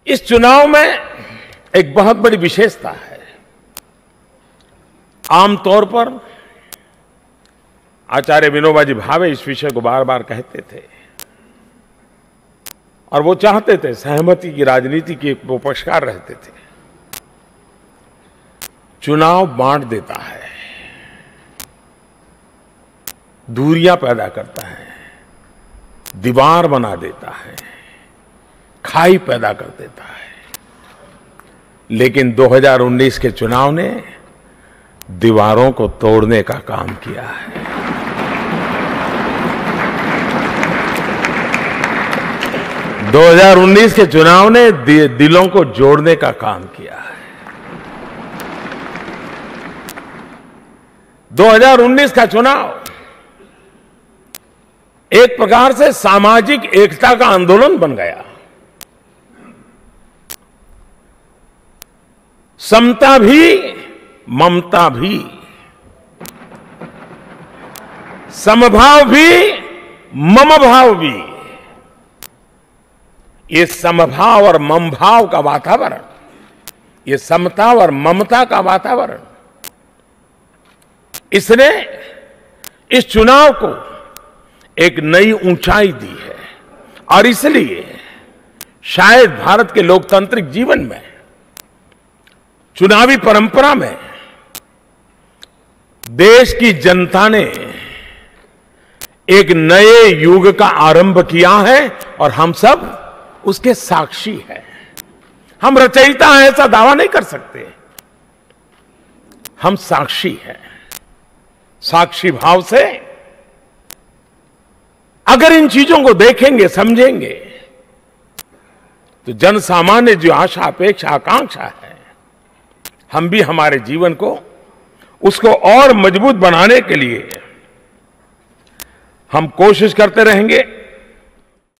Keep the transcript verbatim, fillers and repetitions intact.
इस चुनाव में एक बहुत बड़ी विशेषता है। आमतौर पर आचार्य विनोबा भावे इस विषय को बार बार कहते थे और वो चाहते थे, सहमति की राजनीति के वो पक्षकार रहते थे। चुनाव बांट देता है, दूरियां पैदा करता है, दीवार बना देता है, खाई पैदा कर देता है। लेकिन दो हज़ार उन्नीस के चुनाव ने दीवारों को तोड़ने का काम किया है। दो हज़ार उन्नीस के चुनाव ने दिलों को जोड़ने का काम किया है। दो हज़ार उन्नीस का चुनाव एक प्रकार से सामाजिक एकता का आंदोलन बन गया। समता भी, ममता भी, समभाव भी, मम भाव भी। ये समभाव और मम भाव का वातावरण, ये समता और ममता का वातावरण, इसने इस चुनाव को एक नई ऊंचाई दी है। और इसलिए शायद भारत के लोकतांत्रिक जीवन में, चुनावी परंपरा में देश की जनता ने एक नए युग का आरंभ किया है और हम सब उसके साक्षी हैं। हम रचयिता हैं ऐसा दावा नहीं कर सकते, हम साक्षी हैं। साक्षी भाव से अगर इन चीजों को देखेंगे, समझेंगे, तो जन सामान्य जो आशा, अपेक्षा, आकांक्षा है, हम भी हमारे जीवन को, उसको और मजबूत बनाने के लिए हम कोशिश करते रहेंगे।